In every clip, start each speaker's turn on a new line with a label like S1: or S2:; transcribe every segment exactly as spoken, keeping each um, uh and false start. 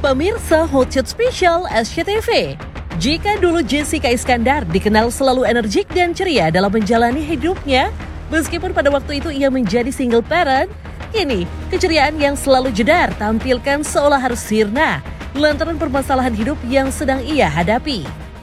S1: Pemirsa Hot Seat Special S C T V, jika dulu Jessica Iskandar dikenal selalu energik dan ceria dalam menjalani hidupnya, meskipun pada waktu itu ia menjadi single parent, kini keceriaan yang selalu jedar tampilkan seolah harus sirna lantaran permasalahan hidup yang sedang ia hadapi.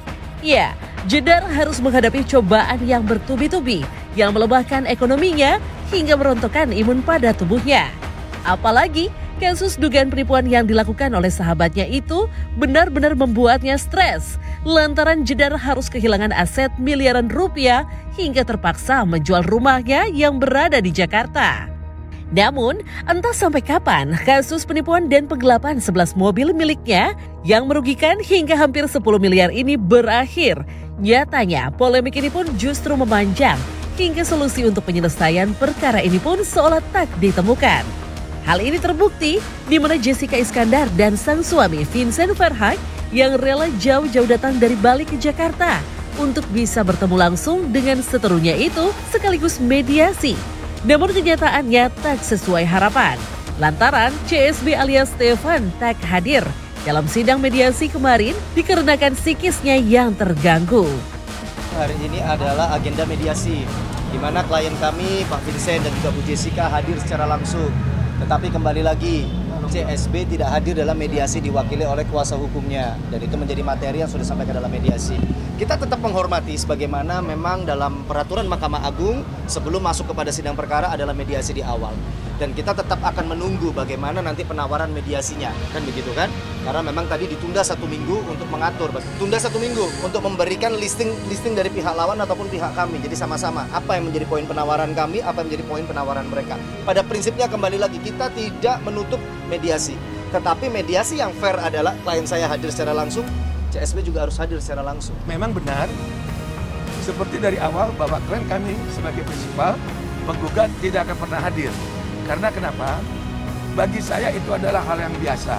S1: Ya, jedar harus menghadapi cobaan yang bertubi-tubi yang melebahkan ekonominya hingga merontokkan imun pada tubuhnya. Apalagi kasus dugaan penipuan yang dilakukan oleh sahabatnya itu benar-benar membuatnya stres lantaran jedar harus kehilangan aset miliaran rupiah hingga terpaksa menjual rumahnya yang berada di Jakarta. Namun, entah sampai kapan kasus penipuan dan penggelapan sebelas mobil miliknya yang merugikan hingga hampir sepuluh miliar ini berakhir. Nyatanya, polemik ini pun justru memanjang hingga solusi untuk penyelesaian perkara ini pun seolah tak ditemukan. Hal ini terbukti di mana Jessica Iskandar dan sang suami Vincent Verhaeghe yang rela jauh-jauh datang dari Bali ke Jakarta untuk bisa bertemu langsung dengan seterunya itu sekaligus mediasi. Namun kenyataannya tak sesuai harapan. Lantaran C S B alias Stefan tak hadir dalam sidang mediasi kemarin dikarenakan psikisnya yang terganggu.
S2: Hari ini adalah agenda mediasi, di mana klien kami, Pak Vincent dan juga Bu Jessica hadir secara langsung. Tetapi kembali lagi, C S B tidak hadir dalam mediasi diwakili oleh kuasa hukumnya. Dan itu menjadi materi yang sudah disampaikan dalam mediasi. Kita tetap menghormati sebagaimana memang dalam peraturan Mahkamah Agung sebelum masuk kepada sidang perkara adalah mediasi di awal. Dan kita tetap akan menunggu bagaimana nanti penawaran mediasinya. Kan begitu kan? Karena memang tadi ditunda satu minggu untuk mengatur. Tunda satu minggu untuk memberikan listing listing dari pihak lawan ataupun pihak kami. Jadi sama-sama apa yang menjadi poin penawaran kami, apa yang menjadi poin penawaran mereka. Pada prinsipnya kembali lagi kita tidak menutup mediasi. Tetapi mediasi yang fair adalah klien saya hadir secara langsung, C S B juga harus hadir secara langsung.
S3: Memang benar, seperti dari awal Bapak klien kami sebagai prinsipal menggugat tidak akan pernah hadir. Karena kenapa? Bagi saya itu adalah hal yang biasa.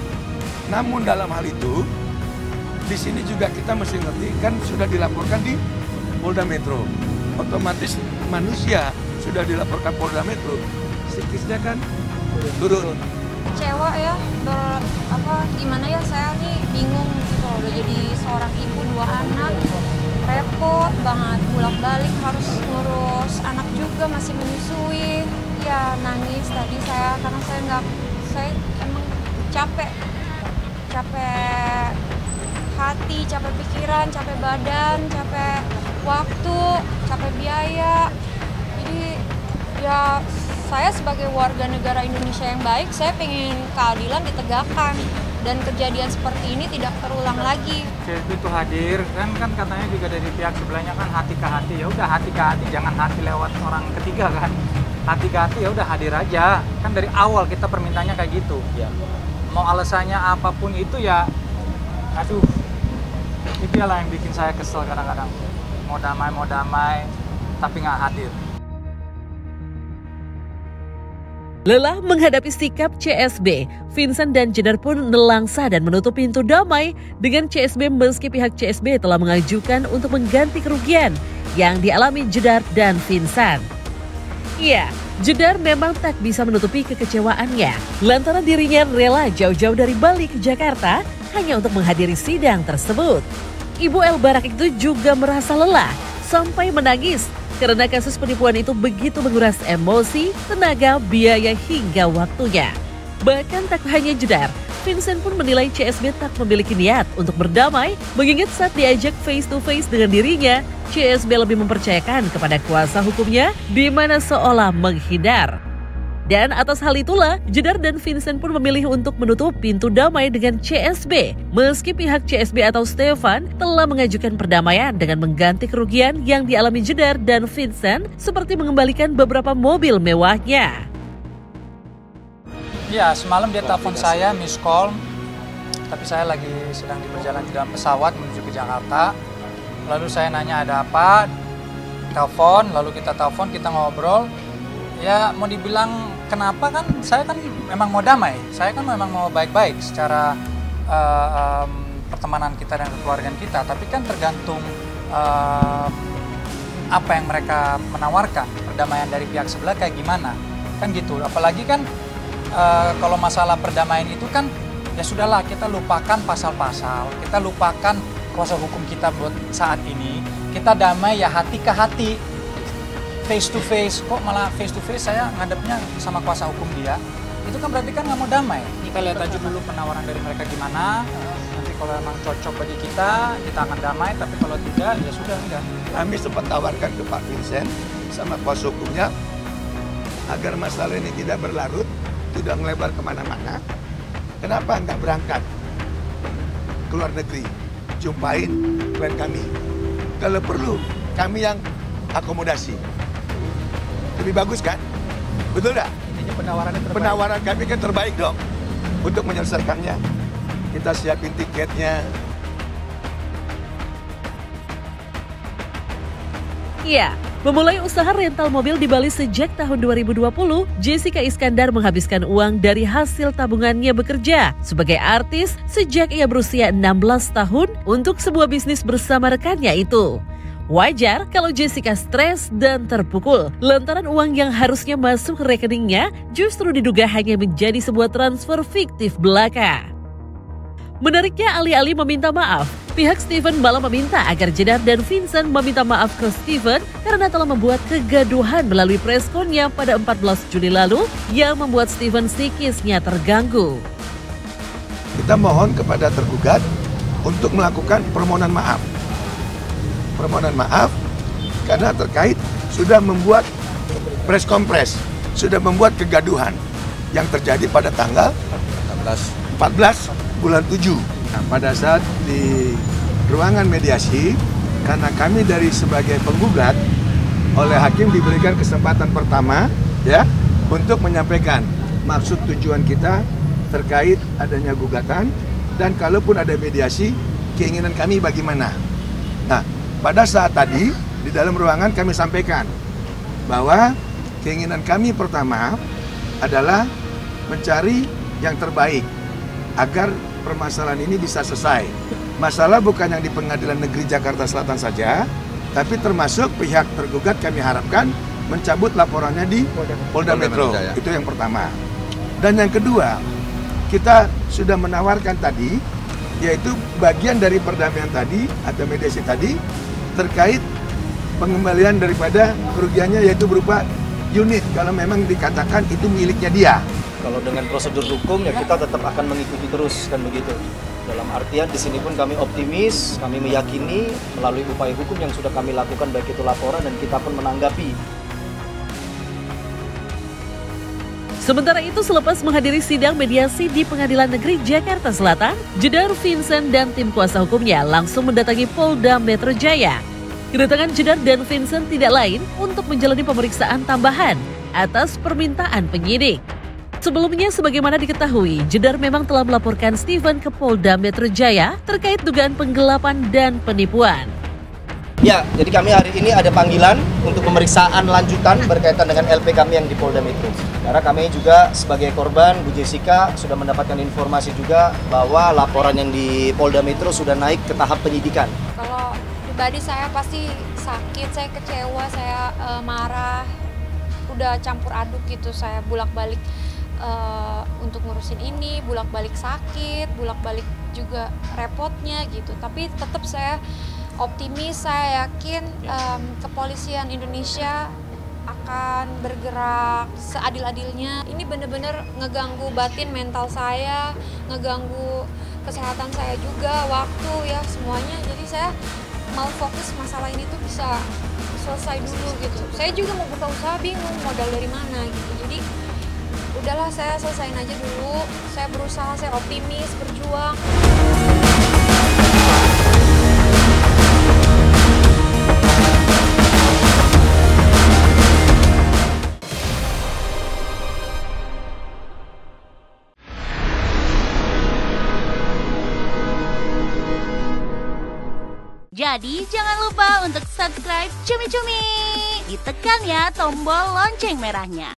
S3: Namun dalam hal itu, di sini juga kita mesti ngerti kan sudah dilaporkan di Polda Metro. Otomatis manusia sudah dilaporkan Polda Metro, psikisnya kan turun.
S4: Kecewa ya, ber, apa gimana ya saya nih bingung gitu. Udah jadi seorang ibu dua anak, repot banget bolak-balik harus ngurus anak juga masih menyusui. Ya nangis tadi saya karena saya nggak, saya emang capek, capek hati, capek pikiran, capek badan, capek waktu, capek biaya. Jadi ya saya sebagai warga negara Indonesia yang baik, saya pengen keadilan ditegakkan dan kejadian seperti ini tidak terulang lagi.
S5: C S B itu hadir kan kan katanya juga dari pihak sebelahnya kan hati ke hati, ya udah hati ke hati, jangan hati lewat orang ketiga kan. Hati ke hati ya udah hadir aja. Kan dari awal kita permintaannya kayak gitu. Ya. Mau alasannya apapun itu ya, aduh, itu lah yang bikin saya kesel kadang-kadang. Mau damai mau damai, tapi nggak hadir.
S1: Lelah menghadapi sikap C S B, Vincent dan jedar pun nelangsa dan menutup pintu damai dengan C S B meski pihak C S B telah mengajukan untuk mengganti kerugian yang dialami jedar dan Vincent. Ya, jedar memang tak bisa menutupi kekecewaannya lantaran dirinya rela jauh-jauh dari Bali ke Jakarta hanya untuk menghadiri sidang tersebut. Ibu El Barak itu juga merasa lelah sampai menangis karena kasus penipuan itu begitu menguras emosi, tenaga, biaya hingga waktunya. Bahkan tak hanya jedar, Vincent pun menilai C S B tak memiliki niat untuk berdamai, mengingat saat diajak face to face dengan dirinya, C S B lebih mempercayakan kepada kuasa hukumnya di mana seolah menghindar. Dan atas hal itulah, jedar dan Vincent pun memilih untuk menutup pintu damai dengan C S B, meski pihak C S B atau Stefan telah mengajukan perdamaian dengan mengganti kerugian yang dialami jedar dan Vincent seperti mengembalikan beberapa mobil mewahnya.
S5: Ya, semalam dia telepon saya, miss call, tapi saya lagi sedang di perjalanan di dalam pesawat menuju ke Jakarta. Lalu saya nanya ada apa, telepon, lalu kita telepon, kita ngobrol. Ya mau dibilang kenapa kan, saya kan memang mau damai, saya kan memang mau baik-baik secara uh, um, pertemanan kita dan keluarga kita. Tapi kan tergantung uh, apa yang mereka menawarkan, perdamaian dari pihak sebelah kayak gimana, kan gitu. Apalagi kan Uh, kalau masalah perdamaian itu kan ya sudahlah, kita lupakan pasal-pasal, kita lupakan kuasa hukum kita buat saat ini, kita damai ya hati ke hati, face to face. Kok malah face to face saya ngadepnya sama kuasa hukum dia, itu kan berarti kan nggak mau damai. Kita lihat aja dulu penawaran dari mereka gimana, nanti kalau emang cocok bagi kita, kita akan damai, tapi kalau tidak, ya sudah enggak.
S3: Kami sempat tawarkan ke Pak Vincent sama kuasa hukumnya, agar masalah ini tidak berlarut, tidak melebar kemana-mana, kenapa nggak berangkat ke luar negeri, jumpain klien kami. Kalau perlu, kami yang akomodasi. Lebih bagus kan? Betul nggak?
S5: Intinya penawarannya terbaik.
S3: Penawaran kami kan terbaik dong untuk menyelesaikannya. Kita siapin tiketnya.
S1: Ya, memulai usaha rental mobil di Bali sejak tahun dua ribu dua puluh, Jessica Iskandar menghabiskan uang dari hasil tabungannya bekerja sebagai artis sejak ia berusia enam belas tahun untuk sebuah bisnis bersama rekannya itu. Wajar kalau Jessica stres dan terpukul lantaran uang yang harusnya masuk ke rekeningnya justru diduga hanya menjadi sebuah transfer fiktif belaka. Menariknya, alih-alih meminta maaf, pihak Steven malah meminta agar Jedar dan Vincent meminta maaf ke Steven karena telah membuat kegaduhan melalui preskonnya pada empat belas Juli lalu yang membuat Steven psikisnya terganggu.
S3: Kita mohon kepada tergugat untuk melakukan permohonan maaf. Permohonan maaf karena terkait sudah membuat press kompres, sudah membuat kegaduhan yang terjadi pada tanggal empat belas bulan tujuh. Nah, pada saat di ruangan mediasi, karena kami dari sebagai penggugat oleh hakim diberikan kesempatan pertama ya untuk menyampaikan maksud tujuan kita terkait adanya gugatan dan kalaupun ada mediasi keinginan kami bagaimana. Nah, pada saat tadi di dalam ruangan kami sampaikan bahwa keinginan kami pertama adalah mencari yang terbaik agar permasalahan ini bisa selesai. Masalah bukan yang di Pengadilan Negeri Jakarta Selatan saja, tapi termasuk pihak tergugat kami harapkan mencabut laporannya di Polda Metro. Itu yang pertama. Dan yang kedua, kita sudah menawarkan tadi, yaitu bagian dari perdamaian tadi atau mediasi tadi terkait pengembalian daripada kerugiannya, yaitu berupa unit kalau memang dikatakan itu miliknya dia.
S2: Kalau dengan prosedur hukum ya kita tetap akan mengikuti terus kan begitu. Dalam artian di sini pun kami optimis, kami meyakini melalui upaya hukum yang sudah kami lakukan baik itu laporan dan kita pun menanggapi.
S1: Sementara itu, selepas menghadiri sidang mediasi di Pengadilan Negeri Jakarta Selatan, Jedar, Vincent, dan tim kuasa hukumnya langsung mendatangi Polda Metro Jaya. Kedatangan Jedar dan Vincent tidak lain untuk menjalani pemeriksaan tambahan atas permintaan penyidik. Sebelumnya, sebagaimana diketahui, Jedar memang telah melaporkan Steven ke Polda Metro Jaya terkait dugaan penggelapan dan penipuan.
S2: Ya, jadi kami hari ini ada panggilan untuk pemeriksaan lanjutan berkaitan dengan L P kami yang di Polda Metro. Karena kami juga sebagai korban, Bu Jessica sudah mendapatkan informasi juga bahwa laporan yang di Polda Metro sudah naik ke tahap penyidikan.
S4: Kalau pribadi saya pasti sakit, saya kecewa, saya uh, marah, udah campur aduk gitu, saya bulak-balik. Uh, untuk ngurusin ini, bolak-balik sakit, bolak-balik juga repotnya gitu. Tapi tetap saya optimis, saya yakin um, kepolisian Indonesia akan bergerak seadil-adilnya. Ini benar-benar ngeganggu batin mental saya, ngeganggu kesehatan saya juga, waktu ya semuanya. Jadi saya mau fokus masalah ini tuh bisa selesai dulu gitu. Saya juga mau buka usaha bingung modal dari mana gitu. Jadi udahlah, saya selesain aja dulu. Saya berusaha, saya optimis, berjuang.
S6: Jadi jangan lupa untuk subscribe Cumi Cumi. Ditekan ya tombol lonceng merahnya.